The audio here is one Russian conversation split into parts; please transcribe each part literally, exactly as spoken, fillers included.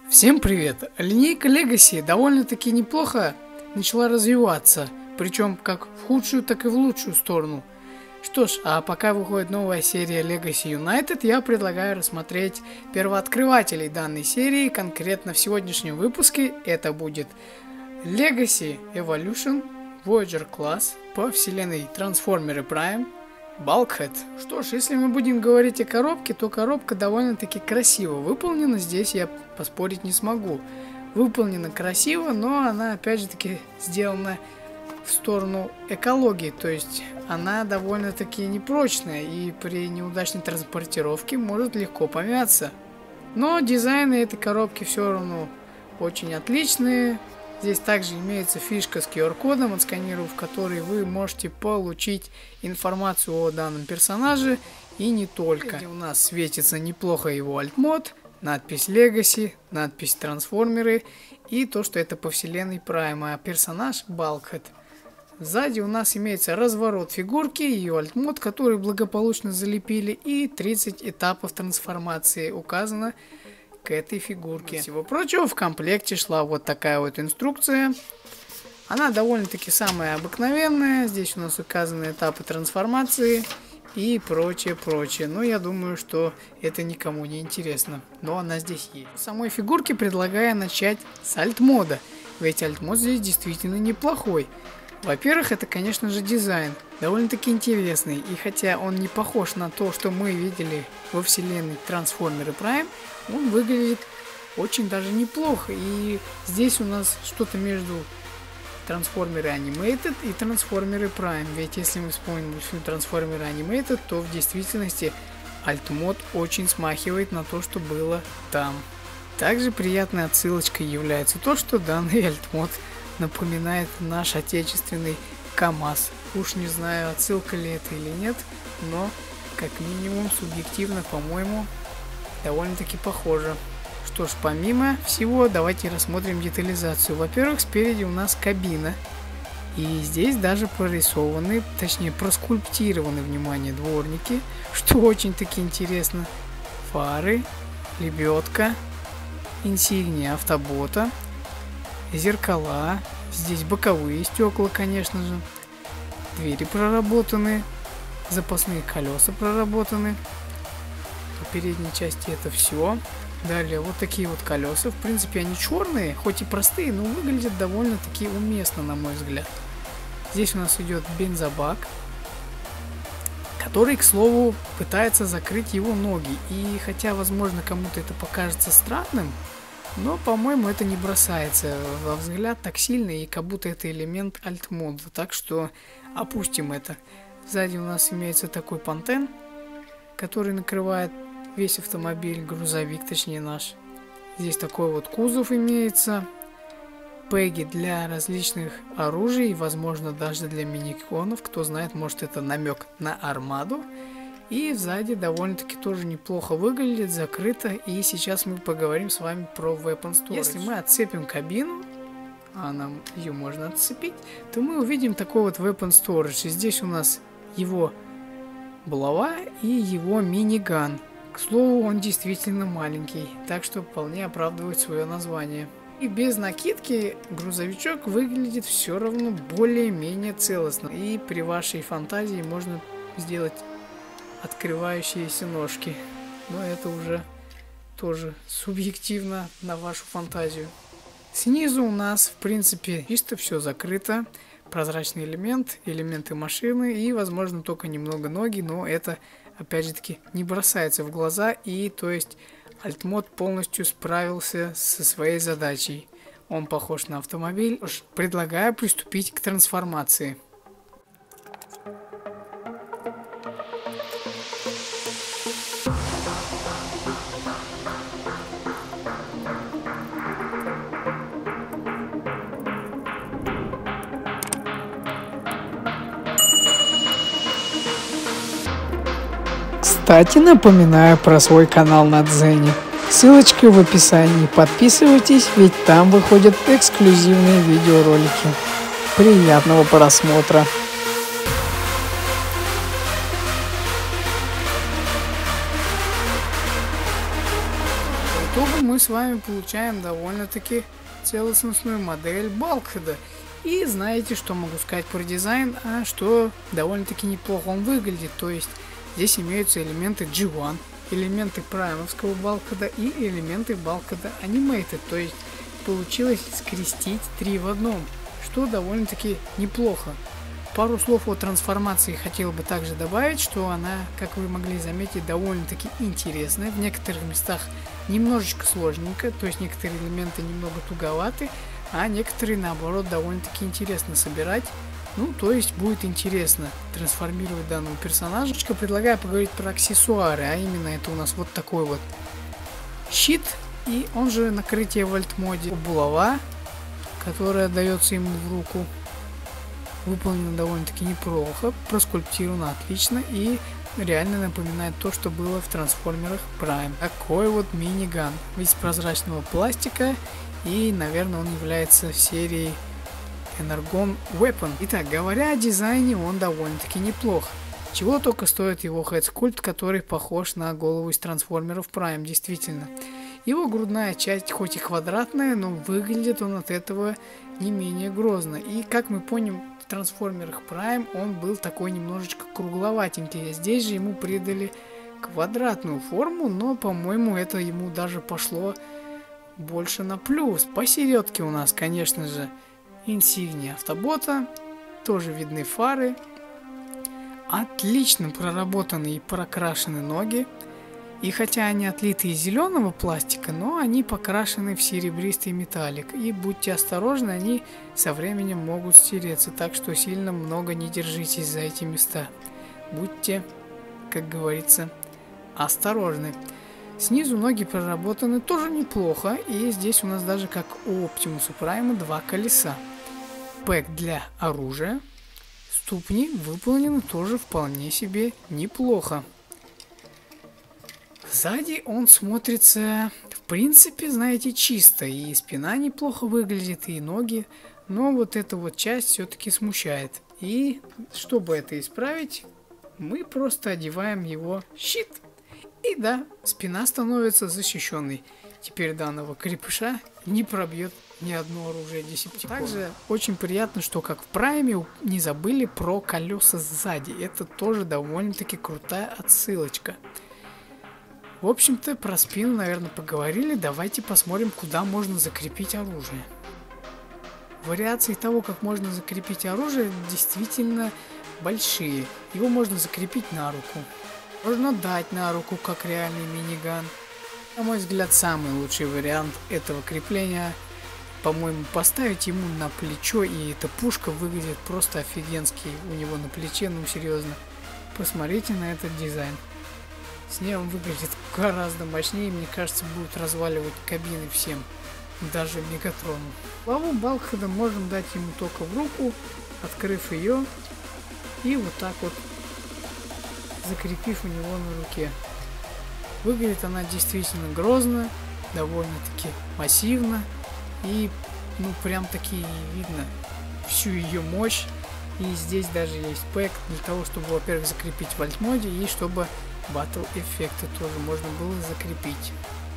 Всем привет! Линейка Legacy довольно-таки неплохо начала развиваться, причем как в худшую, так и в лучшую сторону. Что ж, а пока выходит новая серия Legacy United, я предлагаю рассмотреть первооткрывателей данной серии. Конкретно в сегодняшнем выпуске это будет Legacy Evolution Voyager класс по вселенной Трансформеры Prime Bulkhead. Что ж, если мы будем говорить о коробке, то коробка довольно-таки красиво выполнена, здесь я поспорить не смогу. Выполнена красиво, но она опять же таки сделана в сторону экологии, то есть она довольно-таки непрочная и при неудачной транспортировке может легко помяться. Но дизайны этой коробки все равно очень отличные. Здесь также имеется фишка с ку ар кодом, отсканировав который вы можете получить информацию о данном персонаже и не только. У нас светится неплохо его альтмод, надпись Legacy, надпись Трансформеры и то, что это по вселенной Prime, а персонаж Bulkhead. Сзади у нас имеется разворот фигурки, ее альтмод, который благополучно залепили, и тридцать этапов трансформации указано к этой фигурке. Всего прочего, в комплекте шла вот такая вот инструкция. Она довольно-таки самая обыкновенная. Здесь у нас указаны этапы трансформации и прочее, прочее. Но я думаю, что это никому не интересно. Но она здесь есть. В самой фигурке предлагаю начать с альт-мода. Ведь альт-мод здесь действительно неплохой. Во-первых, это, конечно же, дизайн. Довольно-таки интересный. И хотя он не похож на то, что мы видели во вселенной Трансформеры Prime, он выглядит очень даже неплохо. И здесь у нас что-то между Трансформеры Animated и Трансформеры Prime. Ведь если мы вспомним фильм Трансформеры Animated, то в действительности альт-мод очень смахивает на то, что было там. Также приятной отсылочкой является то, что данный альт-мод напоминает наш отечественный КамАЗ. Уж не знаю, отсылка ли это или нет, но как минимум субъективно, по-моему, довольно-таки похоже. Что ж, помимо всего, давайте рассмотрим детализацию. Во-первых, спереди у нас кабина. И здесь даже прорисованы, точнее проскульптированы, внимание, дворники, что очень-таки интересно. Фары, лебедка, инсигния автобота, зеркала, здесь боковые стекла, конечно же, двери проработаны, запасные колеса проработаны. По передней части это все. Далее вот такие вот колеса, в принципе они черные, хоть и простые, но выглядят довольно-таки уместно, на мой взгляд. Здесь у нас идет бензобак, который, к слову, пытается закрыть его ноги. И хотя, возможно, кому-то это покажется странным, но, по-моему, это не бросается во взгляд так сильно, и как будто это элемент альт-мода, так что опустим это. Сзади у нас имеется такой пантен, который накрывает весь автомобиль, грузовик, точнее наш. Здесь такой вот кузов имеется, пеги для различных оружий, возможно, даже для миниконов, кто знает, может это намек на армаду. И сзади довольно-таки тоже неплохо выглядит, закрыто. И сейчас мы поговорим с вами про Weapon Storage. Если мы отцепим кабину, а нам ее можно отцепить, то мы увидим такой вот Weapon Storage. И здесь у нас его булава и его миниган. К слову, он действительно маленький, так что вполне оправдывает свое название. И без накидки грузовичок выглядит все равно более-менее целостно. И при вашей фантазии можно сделать открывающиеся ножки, но это уже тоже субъективно на вашу фантазию. Снизу у нас в принципе чисто все закрыто, прозрачный элемент, элементы машины и возможно только немного ноги, но это опять же таки не бросается в глаза, и то есть альт-мод полностью справился со своей задачей. Он похож на автомобиль. Предлагаю приступить к трансформации. Кстати, напоминаю про свой канал на Дзене. Ссылочка в описании. Подписывайтесь, ведь там выходят эксклюзивные видеоролики. Приятного просмотра! итогу мы с с вами получаем довольно-таки целостностную модель Балкхеда. И знаете, что могу сказать про дизайн, а что довольно-таки неплохо он выглядит. То есть здесь имеются элементы джи один, элементы праймовского Балкхеда и элементы Балкхеда Animated. То есть получилось скрестить три в одном, что довольно-таки неплохо. Пару слов о трансформации хотел бы также добавить, что она, как вы могли заметить, довольно-таки интересная. В некоторых местах немножечко сложненько, то есть некоторые элементы немного туговаты, а некоторые, наоборот, довольно-таки интересно собирать. Ну, то есть будет интересно трансформировать данного персонажа. Предлагаю поговорить про аксессуары, а именно это у нас вот такой вот щит, и он же накрытие в альтмоде. Булава, которая дается ему в руку. Выполнено довольно-таки неплохо, проскульптировано отлично и реально напоминает то, что было в трансформерах Prime. Такой вот миниган из прозрачного пластика, и, наверное, он является серией Energon Weapon. Итак, говоря о дизайне, он довольно-таки неплох. Чего только стоит его хедскульпт, который похож на голову из трансформеров Prime, действительно. Его грудная часть хоть и квадратная, но выглядит он от этого не менее грозно. И как мы помним, в трансформерах Prime он был такой немножечко кругловатенький. Здесь же ему придали квадратную форму, но, по-моему, это ему даже пошло больше на плюс. Посередке у нас, конечно же, инсигния автобота, тоже видны фары, отлично проработаны и прокрашены ноги. И хотя они отлиты из зеленого пластика, но они покрашены в серебристый металлик. И будьте осторожны, они со временем могут стереться, так что сильно много не держитесь за эти места. Будьте, как говорится, осторожны. Снизу ноги проработаны тоже неплохо, и здесь у нас даже как у Оптимуса Прайма два колеса. Пэк для оружия. Ступни выполнены тоже вполне себе неплохо. Сзади он смотрится, в принципе, знаете, чисто, и спина неплохо выглядит, и ноги, но вот эта вот часть все-таки смущает. И чтобы это исправить, мы просто одеваем его щит. И да, спина становится защищенной. Теперь данного крепыша не пробьет ни одно оружие Десептикона. Также очень приятно, что как в Прайме не забыли про колеса сзади. Это тоже довольно-таки крутая отсылочка. В общем-то, про спину, наверное, поговорили. Давайте посмотрим, куда можно закрепить оружие. Вариации того, как можно закрепить оружие, действительно большие. Его можно закрепить на руку. Можно дать на руку, как реальный миниган. На мой взгляд, самый лучший вариант этого крепления, по-моему, поставить ему на плечо, и эта пушка выглядит просто офигенски у него на плече, ну серьезно. Посмотрите на этот дизайн. С ней он выглядит гораздо мощнее, мне кажется, будет разваливать кабины всем, даже Мегатрону. Главу Балкхеда можем дать ему только в руку, открыв ее, и вот так вот закрепив у него на руке. Выглядит она действительно грозно, довольно-таки массивно, и ну прям таки видно всю ее мощь. И здесь даже есть пэк для того, чтобы, во-первых, закрепить в альтмоде, и чтобы батл эффекты тоже можно было закрепить.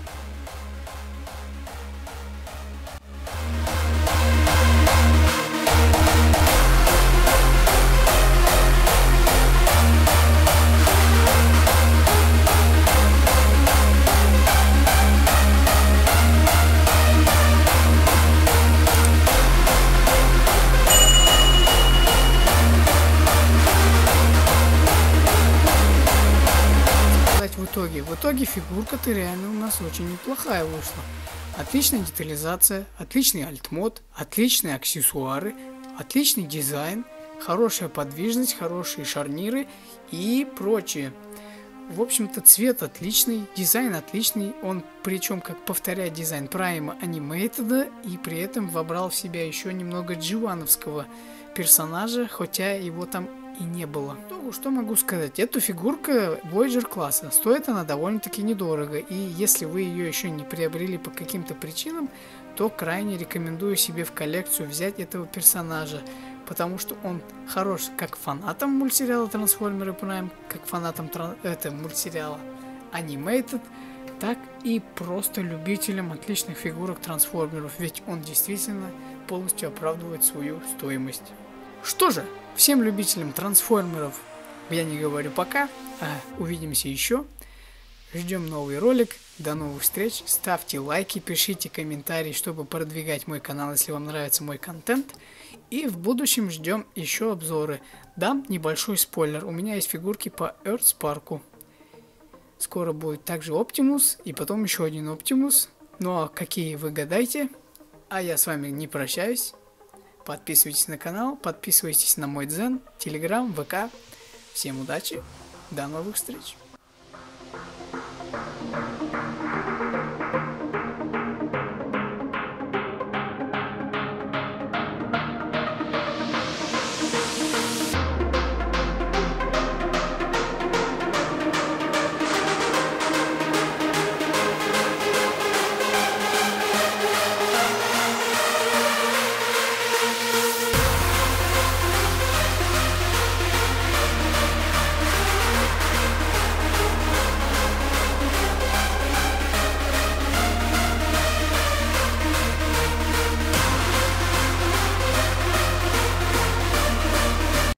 В итоге, в итоге фигурка-то реально у нас очень неплохая вышла. Отличная детализация, отличный альтмод, отличные аксессуары, отличный дизайн, хорошая подвижность, хорошие шарниры и прочее. В общем-то, цвет отличный, дизайн отличный, он причем как повторяет дизайн Prime Animated, и при этом вобрал в себя еще немного джи один-овского персонажа, хотя его там и не было. Что могу сказать? Эту фигурка Voyager класса. Стоит она довольно-таки недорого. И если вы ее еще не приобрели по каким-то причинам, то крайне рекомендую себе в коллекцию взять этого персонажа. Потому что он хорош как фанатам мультсериала Трансформеры Prime, как фанатам это, мультсериала Animated, так и просто любителям отличных фигурок трансформеров, ведь он действительно полностью оправдывает свою стоимость. Что же, всем любителям трансформеров я не говорю пока, а увидимся еще. Ждем новый ролик, до новых встреч, ставьте лайки, пишите комментарии, чтобы продвигать мой канал, если вам нравится мой контент. И в будущем ждем еще обзоры. Дам небольшой спойлер, у меня есть фигурки по Earthspark. Скоро будет также Оптимус и потом еще один Оптимус. Ну а какие вы гадайте, а я с вами не прощаюсь. Подписывайтесь на канал, подписывайтесь на мой дзен, телеграм, вэ ка. Всем удачи, до новых встреч.